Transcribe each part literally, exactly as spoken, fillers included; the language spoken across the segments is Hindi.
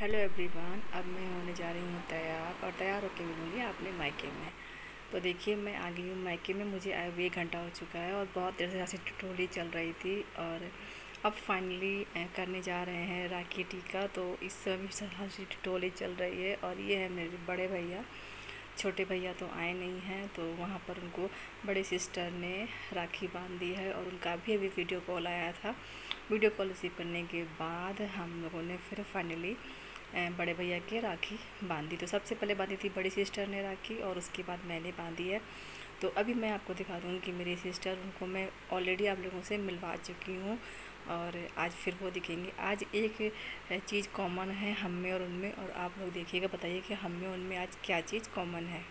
Hello everyone. अब मैं होने जा रही हूँ तैयार और तैयार होकर मिलूँगी अपने मायके में। तो देखिए मैं आ गई हूँ मायके में। मुझे आए हुए एक घंटा हो चुका है और बहुत देर से ऐसी टटोली चल रही थी और अब फाइनली करने जा रहे हैं राखी टीका। तो इस समय हंसी टटोली चल रही है और ये है मेरे बड़े भैया। छोटे भैया तो आए नहीं हैं, तो वहाँ पर उनको बड़ी सिस्टर ने राखी बांध दी है और उनका भी अभी वीडियो कॉल आया था। वीडियो कॉल रिसीव करने के बाद हम लोगों ने फिर फाइनली बड़े भैया की राखी बांधी। तो सबसे पहले बांधी थी बड़ी सिस्टर ने राखी और उसके बाद मैंने बांधी है। तो अभी मैं आपको दिखा दूँ कि मेरी सिस्टर, उनको मैं ऑलरेडी आप लोगों से मिलवा चुकी हूँ और आज फिर वो दिखेंगे। आज एक चीज़ कॉमन है हम में और उनमें, और आप लोग देखिएगा, बताइए कि हम में उनमें आज क्या चीज़ कॉमन है।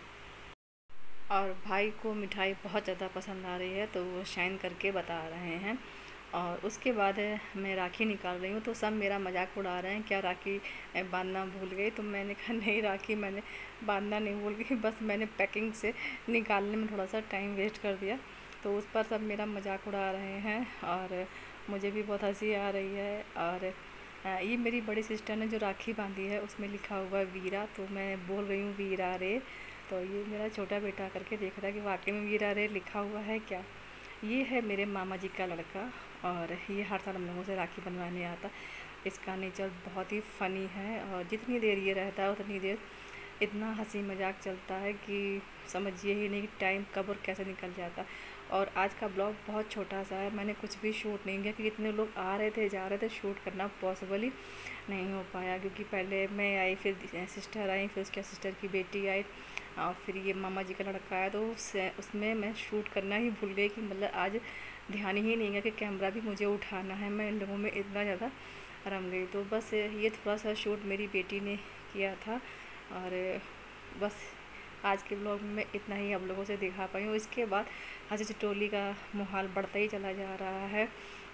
और भाई को मिठाई बहुत ज़्यादा पसंद आ रही है तो वो शाइन करके बता रहे हैं। और उसके बाद मैं राखी निकाल रही हूँ तो सब मेरा मजाक उड़ा रहे हैं, क्या राखी बांधना भूल गई। तो मैंने कहा नहीं, राखी मैंने बांधना नहीं भूल गई, बस मैंने पैकिंग से निकालने में थोड़ा सा टाइम वेस्ट कर दिया। तो उस पर सब मेरा मजाक उड़ा रहे हैं और मुझे भी बहुत हंसी आ रही है। और ये मेरी बड़ी सिस्टर ने जो राखी बांधी है उसमें लिखा हुआ है वीरा, तो मैं बोल रही हूँ वीरा रे। तो ये मेरा छोटा बेटा करके देख रहा है कि वाकई में वीरा रे लिखा हुआ है क्या। ये है मेरे मामा जी का लड़का और ये हर साल हम लोगों से राखी बनवाने आता। इसका नेचर बहुत ही फ़नी है और जितनी देर ये रहता है उतनी देर इतना हंसी मजाक चलता है कि समझिए ही नहीं कि टाइम कब और कैसे निकल जाता। और आज का ब्लॉग बहुत छोटा सा है, मैंने कुछ भी शूट नहीं किया क्योंकि इतने लोग आ रहे थे जा रहे थे, शूट करना पॉसिबल ही नहीं हो पाया। क्योंकि पहले मैं आई, फिर सिस्टर आई, फिर उसके सिस्टर की बेटी आई और फिर ये मामा जी का लड़का आया। तो उस उसमें मैं शूट करना ही भूल गई कि मतलब आज ध्यान ही नहीं है कि कैमरा भी मुझे उठाना है। मैं इन लोगों में इतना ज़्यादा रम गई। तो बस ये थोड़ा सा शूट मेरी बेटी ने किया था और बस आज के ब्लॉग में इतना ही आप लोगों से दिखा पाई हूँ। इसके बाद हंसी ठिठोली का माहौल बढ़ता ही चला जा रहा है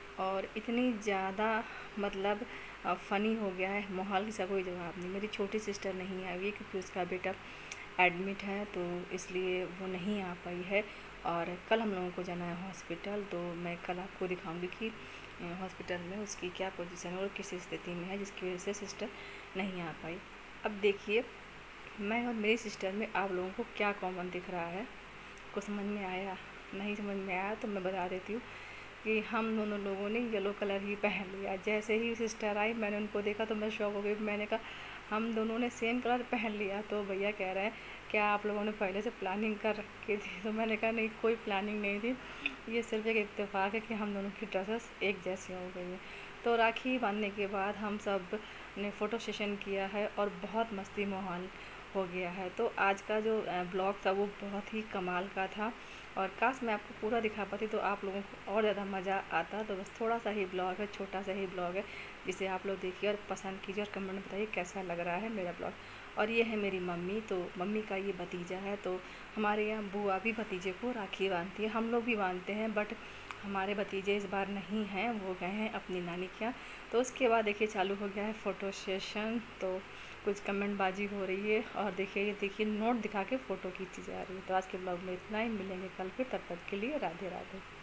और इतनी ज़्यादा मतलब फ़नी हो गया है माहौल, किसी कोई जवाब नहीं। मेरी छोटी सिस्टर नहीं आई हुई क्योंकि उसका बेटा एडमिट है तो इसलिए वो नहीं आ पाई है। और कल हम लोगों को जाना है हॉस्पिटल, तो मैं कल आपको दिखाऊंगी कि हॉस्पिटल में उसकी क्या पोजीशन है और किस स्थिति में है जिसकी वजह से सिस्टर नहीं आ पाई। अब देखिए मैं और मेरी सिस्टर में आप लोगों को क्या कॉमन दिख रहा है, कुछ समझ में आया? नहीं समझ में आया तो मैं बता देती हूँ कि हम दोनों लोगों ने येलो कलर ही पहन लिया। जैसे ही सिस्टर आई मैंने उनको देखा तो मैं शॉक हो गई। मैंने कहा हम दोनों ने सेम कलर पहन लिया। तो भैया कह रहे हैं क्या आप लोगों ने पहले से प्लानिंग कर रखी थी? तो मैंने कहा नहीं, कोई प्लानिंग नहीं थी, ये सिर्फ एक इत्तेफाक है कि हम दोनों की ड्रेसेस एक जैसी हो गई हैं। तो राखी बांधने के बाद हम सब ने फ़ोटो सेशन किया है और बहुत मस्ती माहौल हो गया है। तो आज का जो ब्लॉग था वो बहुत ही कमाल का था और काश मैं आपको पूरा दिखा पाती तो आप लोगों को और ज़्यादा मज़ा आता। तो बस थोड़ा सा ही ब्लॉग है, छोटा सा ही ब्लॉग है, जिसे आप लोग देखिए और पसंद कीजिए और कमेंट में बताइए कैसा लग रहा है मेरा ब्लॉग। और ये है मेरी मम्मी, तो मम्मी का ये भतीजा है। तो हमारे यहाँ बुआ भी भतीजे को राखी बांधती है, हम लोग भी बांधते हैं, बट हमारे भतीजे इस बार नहीं हैं, वो गए हैं अपनी नानी के यहाँ। तो उसके बाद देखिए चालू हो गया है फ़ोटो सेशन, तो कुछ कमेंट बाजी हो रही है और देखिए ये देखिए नोट दिखा के फ़ोटो खींची जा रही है। तो आज के ब्लॉग में इतना ही, मिलेंगे कल फिर, तब तक के लिए राधे राधे।